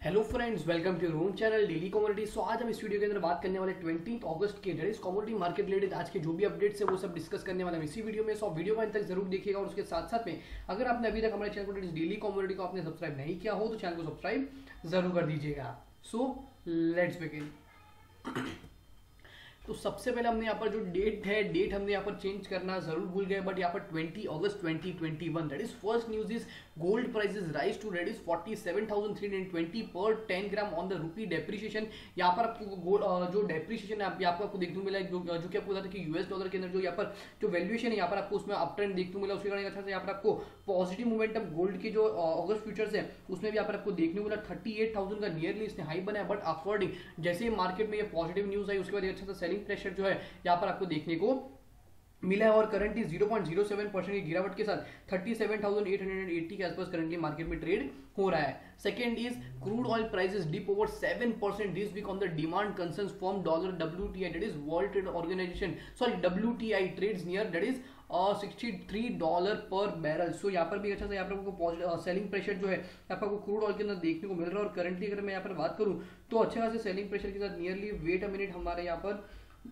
Hello friends, welcome to room channel daily commodity. So आज हम इस वीडियो के अंदर बात करने वाले 20 अगस्त के डेट कमोडिटी मार्केट रिलेटेड आज के जो भी अपडेट्स है वो सब डिस्कस करने वाले हम इसी वीडियो में। सो वीडियो को अंत तक जरूर देखिएगा और उसके साथ साथ में अगर आपने अभी तक हमारे चैनल को डेली कमोडिटी को आपने सब्सक्राइब नहीं किया हो तो चैनल को सब्सक्राइब जरूर कर दीजिएगा। So let's begin. तो सबसे पहले हमने यहाँ पर जो डेट हमने यहाँ पर चेंज करना जरूर भूल गए, बट यहाँ पर 20 अगस्त 2021 that is first news is gold prices rise to that is 47,320 per 10 gram on the rupee depreciation. यहाँ पर आपको जो डेप्रिसिएशन है आपको देखने को मिला है, जो कि आपको बता था कि यूएस डॉलर के अंदर जो यहाँ पर जो वैल्यूएशन है यहाँ पर आपको उसमें अप ट्रेंड देखने को मिला। उसके कारण अच्छा यहाँ पर आपको पॉजिटिव मोमेंटम गोल्ड के जो अगस्त फ्यूचर्स है उसमें भी यहाँ पर आपको देखने को मिला 38,000 का नियरली इसने हाई बनाया। बट अकॉर्डिंग जैसे मार्केट में ये पॉजिटिव न्यूज आई उसके बाद अच्छा सा सेलिंग प्रेशर जो है यहाँ पर आपको देखने को मिला है और करंटली 0.07% की गिरावट के साथ 37,880 के आसपास करंटली मार्केट में ट्रेड हो रहा है। Second is crude oil prices dip over 7% this week on the demand concerns from dollar WTI that is world trade organisation WTI trades near that is $63 per barrel. सो यहाँ पर भी अच्छा सा यहाँ पर आपको सेलिंग प्रेशर जो है यहाँ पर आपको क्रूड ऑयल के अंदर देखने को मिल रहा है। और करंटली अगर मैं यहाँ पर बात करूँ तो अच्छा खासा सेलिंग प्रेशर के साथ नियरली वेट अ मिनट हमारे यहाँ पर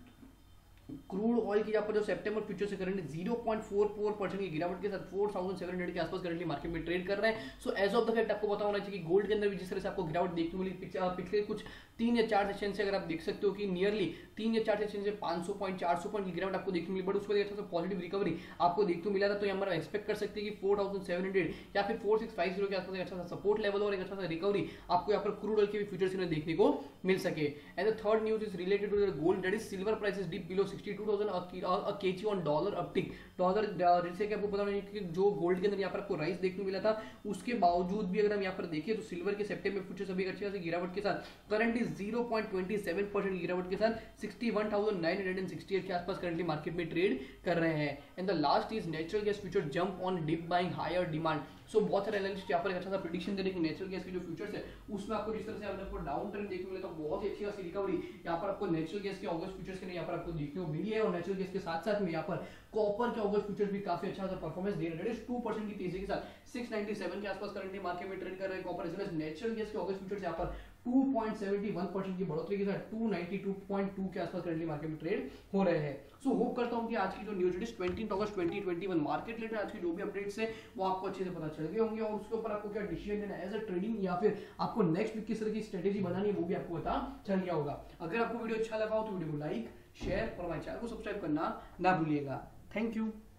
क्रूड ऑयल की यहाँ पर जो सितंबर फ्यूचर से करंटली 0.44% की गिरावट के साथ 4,700 के आसपास करंटली मार्केट में ट्रेड कर रहे हैं। So as of the fact आपको पता होना चाहिए कि गोल्ड के अंदर भी जिस तरह से आपको गिरावट देखने को मिली पिछले कुछ 3 या 4 सेशन से अगर आप देख सकते हो कि नियरली 3 या 4 सेशन से 500 पॉइंट 400 पॉइंट की गिरावट आपको देखने मिली, बट उसको अच्छा सा पॉजिटिव रिकवरी आपको देखने को मिला था। तो यहाँ पर एक्सपेक्ट कर सकते हैं कि 4,700 या फिर 4,650 के आसपास अच्छा सा सपोर्ट लेवल और एक अच्छा सा रिकवरी आपको यहाँ पर क्रूड ऑयल के भी फ्यूचर्स में देखने को मिल सके। And the third news is related to the gold that is silver prices dip below 62,000 kg on dollar uptick. Dollar जैसे कि आपको पता है कि जो गोल्ड के अंदर यहाँ पर आपको राइस देखने को मिला था उसके बावजूद भी अगर हम यहाँ पर देखें तो सिल्वर के सितंबर फ्यूचर्स अभी अच्छी खासी गिरावट के साथ करंटली 0.27% की गिरावट के साथ 61,968 के आसपास करंटली मार्केट में ट्रेड कर रहे हैं। And the last is natural gas future jump on dip buying higher demand. So बहुत सारे एनालिस्ट यहाँ पर अच्छा सा प्रेडिक्शन दे रहे हैं कि नेचुरल गैस के जो फ्यूचर्स है उसमें आपको जिस तरह से आपको डाउन ट्रेंड देखने को मिला तो बहुत ही अच्छी खासी रिकवरी यहाँ पर आपको नेचुरल गैस के अगस्त फ्यूचर्स के यहाँ पर आपको देखने को मिली है। और नेचुरल गैस के साथ साथ में यहाँ पर कॉपर के अगस्त फ्यूचर्स भी काफी अच्छा सा परफॉर्मेंस दे रहे हैं 2% की तेजी के साथ 697 के आसपास करंटली मार्केट में ट्रेड कर रहे हैं copper as well as natural gas के अगस्त फ्यूचर्स यहाँ पर 2.71% की बढ़ोतरी के साथ 292.2 के आसपास करंटली मार्केट में ट्रेड हो रहे हैं। सो होप करता हूं कि आज की जो न्यूज इज 20 अगस्त 2021 मार्केट रिलेटेड आज की जो भी अपडेट्स है वो आपको अच्छे से पता चल गए होंगे और उसके ऊपर आपको क्या डिसीजन लेना एज अ ट्रेडिंग या फिर आपको नेक्स्ट वीक किस तरह की स्ट्रेटेजी बनानी है वो भी आपको पता चल गया होगा। अगर आपको वीडियो अच्छा लगा हो तो वीडियो को लाइक शेयर और हमारे चैनल को सब्सक्राइब करना ना भूलिएगा। Thank you.